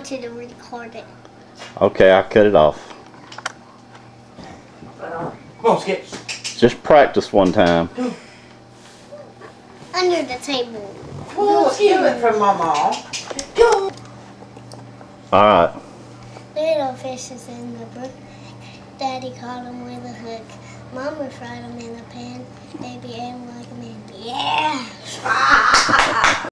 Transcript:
want you to record it. Okay, I'll cut it off. Come on, Skip. Just practice one time. Under the table. We'll steal it from Mama. Alright. Little fishes in the brook. Daddy caught them with a hook. Mama fried them in a pan. Baby ate them like a man. Yeah!